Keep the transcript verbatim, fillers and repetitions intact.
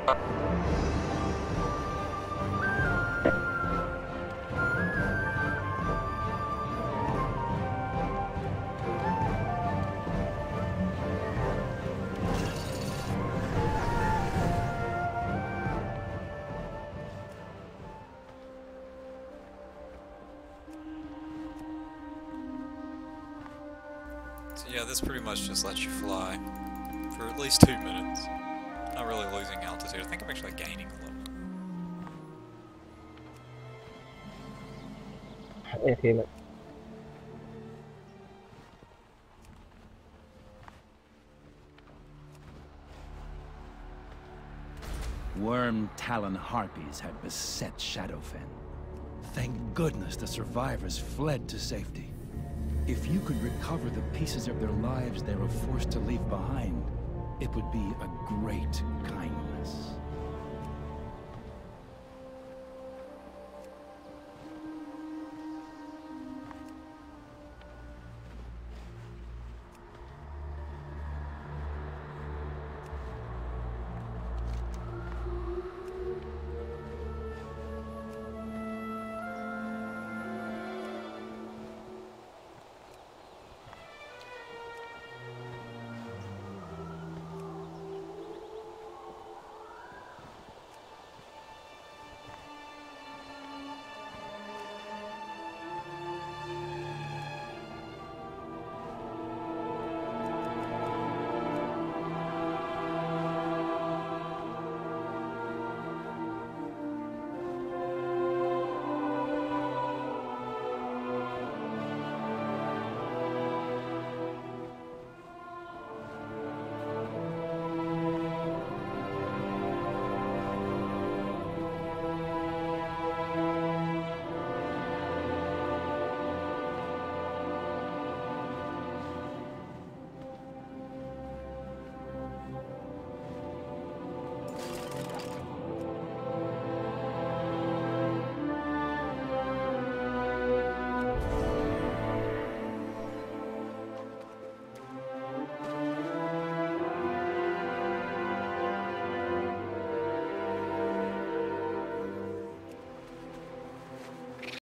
So yeah, this pretty much just lets you fly for at least two minutes. Not really losing altitude. I think I'm actually gaining a little. I feel it. Worm Talon harpies had beset Shadowfen. Thank goodness the survivors fled to safety. If you could recover the pieces of their lives they were forced to leave behind, it would be a great kindness.